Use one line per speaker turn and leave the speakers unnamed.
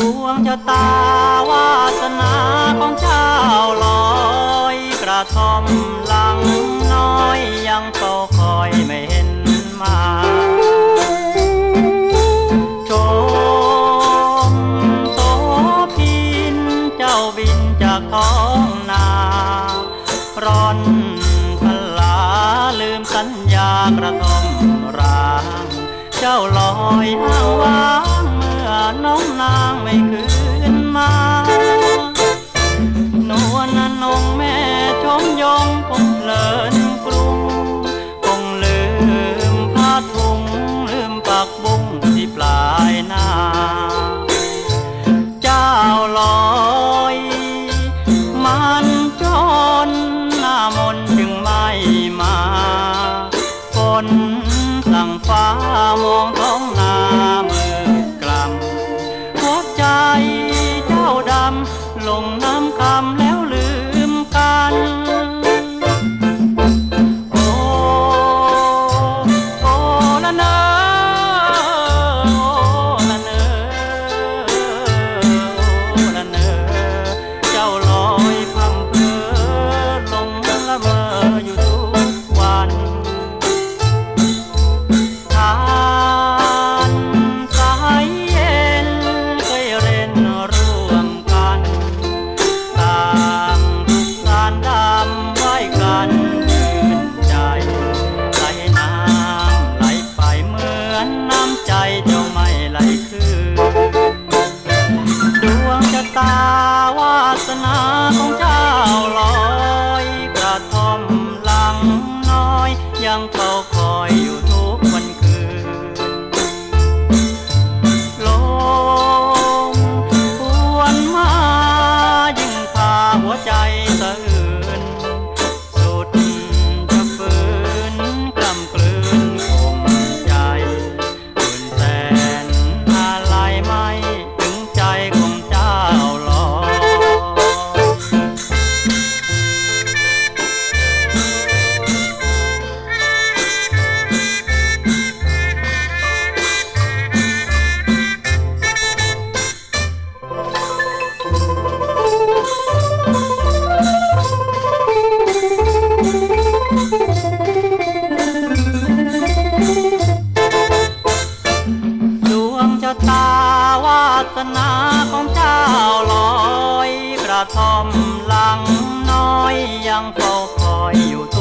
วงชะตาวาสนาของเจ้าลอยกระทอมหลังน้อยยังเฝ้าคอยไม่เห็นมาโชมโตพินเจ้าบินจากท้องนาร้อนพลาลืมสัญญากระทอมร้างเจ้าลอยอ้างว้างเมื่อน้องนางไม่คืนมานวลนงแม่ชมยงคงเพลินกรุงคงลืมผ้าถุงลืมปักบุ้งที่ปลายนาเจ้าลอยมันจนหน้ามนจึงไม่มาฝนสั่งฟ้ามองท้องนามืดกล่ำหัวใจเจ้าดำลงน้ำคำแล้วลืมกันโอ้โอ้ละเนอโอ้ละเนอโอ้ละเนอเจ้าลอยพังเพอลงละเมออยู่ทุกวันทานสายเย็นเคยเล่นร่วมกันต่างสารดำไว้กันยืนใจไหลน้ำไหลไปเหมือนน้ำใจเจ้าไม่ไหลคืนดวงชะตาวาสนาของเจ้าลอยกระทอมหลังน้อยยังเฝ้าคอยอยู่ทุกวันคืนลมหวนมายิ่งพาหัวใจสะอื้นสุดจะฝืนกล้ำกลืนข่มใจอื่นแสนอะไรไม่ถึงใจของเจ้าลอยดวงชะตาวาสนาของเจ้าลอยกระทอมหลังน้อยยังเฝ้าคอยอยู่